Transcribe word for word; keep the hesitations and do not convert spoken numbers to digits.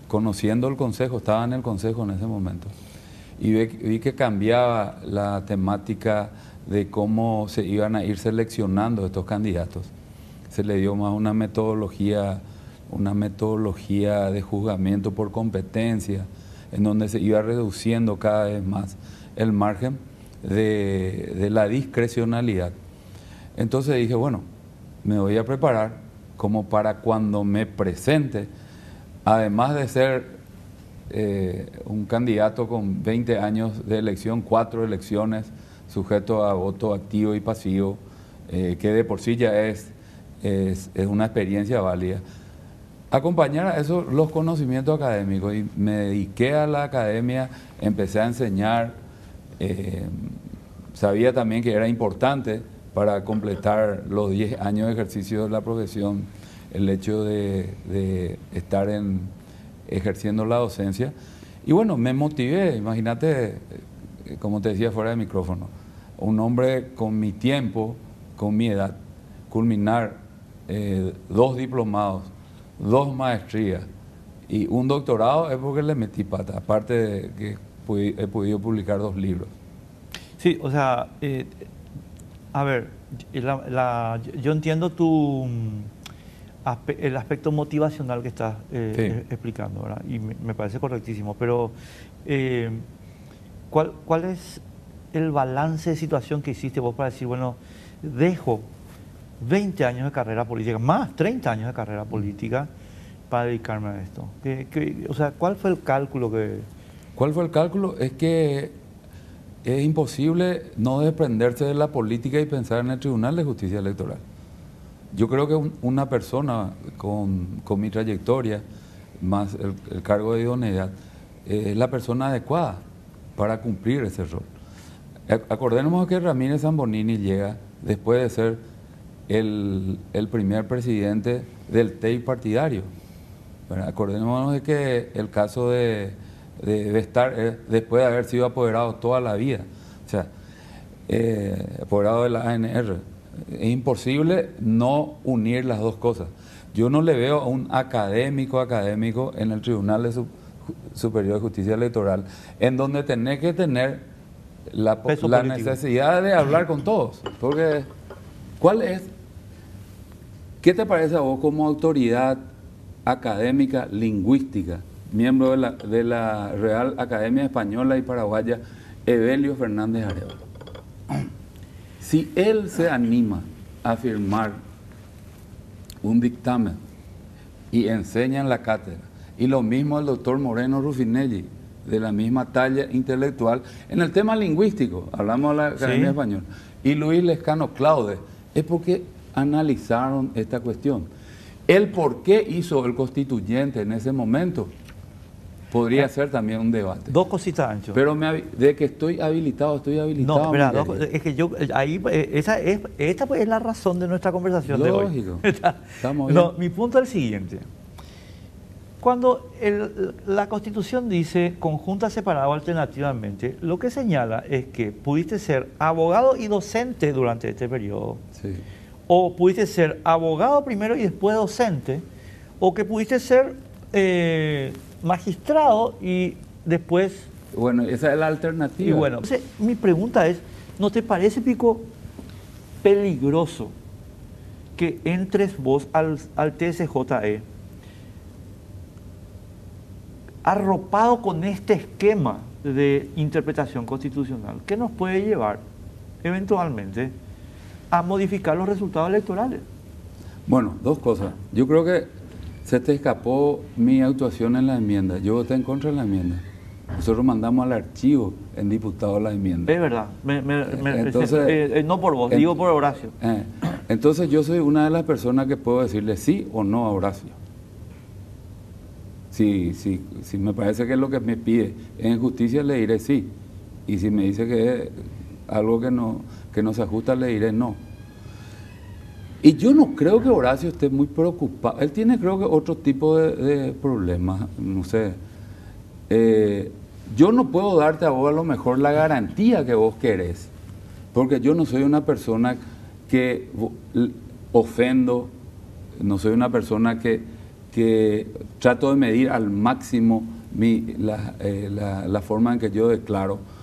conociendo el consejo, estaba en el consejo en ese momento, y vi, vi que cambiaba la temática de cómo se iban a ir seleccionando estos candidatos. Se le dio más una metodología, una metodología de juzgamiento por competencia, en donde se iba reduciendo cada vez más el margen de, de la discrecionalidad. Entonces dije, bueno, me voy a preparar como para cuando me presente, además de ser eh, un candidato con veinte años de elección, cuatro elecciones, sujeto a voto activo y pasivo, eh, que de por sí ya es, es, es una experiencia válida. Acompañar a eso los conocimientos académicos, y me dediqué a la academia, empecé a enseñar, eh, sabía también que era importante para completar los diez años de ejercicio de la profesión el hecho de, de estar en, ejerciendo la docencia. Y bueno, me motivé, imagínate, como te decía fuera de micrófono, un hombre con mi tiempo, con mi edad, culminar eh, dos diplomados, dos maestrías y un doctorado es porque le metí pata, aparte de que he podido publicar dos libros. Sí, o sea, eh, a ver, la, la, yo entiendo tu el aspecto motivacional que estás eh, sí. explicando, ¿verdad? Y me, me parece correctísimo, pero eh, ¿cuál, ¿cuál es el balance de situación que hiciste vos para decir, bueno, dejo veinte años de carrera política, más treinta años de carrera política para dedicarme a esto? ¿Qué, qué, o sea, ¿cuál fue el cálculo que...? ¿Cuál fue el cálculo? Es que es imposible no desprenderse de la política y pensar en el Tribunal de Justicia Electoral. Yo creo que un, una persona con, con mi trayectoria, más el, el cargo de idoneidad, eh, es la persona adecuada para cumplir ese rol. Acordémonos que Ramírez Zambonini llega después de ser el, el primer presidente del T E I partidario. Bueno, acordémonos de que el caso de, de, de estar, eh, después de haber sido apoderado toda la vida, o sea, eh, apoderado de la A N R, es imposible no unir las dos cosas. Yo no le veo a un académico académico en el Tribunal de Su, Superior de Justicia Electoral, en donde tenés que tener la, la necesidad de hablar con todos. Porque, ¿cuál es? ¿Qué te parece a vos como autoridad académica lingüística, miembro de la, de la Real Academia Española y Paraguaya, Evelio Fernández Arevalo? Si él se anima a firmar un dictamen y enseña en la cátedra, y lo mismo el doctor Moreno Rufinelli, de la misma talla intelectual, en el tema lingüístico, hablamos de la Academia sí. Española, y Luis Lescano Claude, es porque analizaron esta cuestión. El por qué hizo el constituyente en ese momento podría ser también un debate. Dos cositas, Ancho. Pero me, de que estoy habilitado, estoy habilitado. No, espera, dos, es que yo, ahí, esa es, esta pues es la razón de nuestra conversación. Lógico. De hoy. Estamos bien. No, mi punto es el siguiente. Cuando el, la Constitución dice conjunta, separado, alternativamente, lo que señala es que pudiste ser abogado y docente durante este periodo. Sí. O pudiste ser abogado primero y después docente, o que pudiste ser eh, magistrado y después... Bueno, esa es la alternativa. Y bueno, entonces, mi pregunta es, ¿no te parece, Pico, peligroso que entres vos al, al T S J E arropado con este esquema de interpretación constitucional que nos puede llevar eventualmente a modificar los resultados electorales? Bueno, dos cosas. Yo creo que se te escapó mi actuación en la enmienda. Yo voté en contra de la enmienda. Nosotros mandamos al archivo en diputado la enmienda. Es verdad. Me, me, me, entonces, eh, eh, no por vos, en, digo por Horacio. Eh, entonces yo soy una de las personas que puedo decirle sí o no a Horacio. Si, si, si me parece que es lo que me pide en justicia, le diré sí. Y si me dice que es algo que no, que no se ajusta, le diré no. Y yo no creo que Horacio esté muy preocupado. Él tiene, creo que, otro tipo de, de problemas. No sé. Eh, yo no puedo darte a vos a lo mejor la garantía que vos querés. Porque yo no soy una persona que ofendo, no soy una persona que que trato de medir al máximo mi, la, eh, la, la forma en que yo declaro.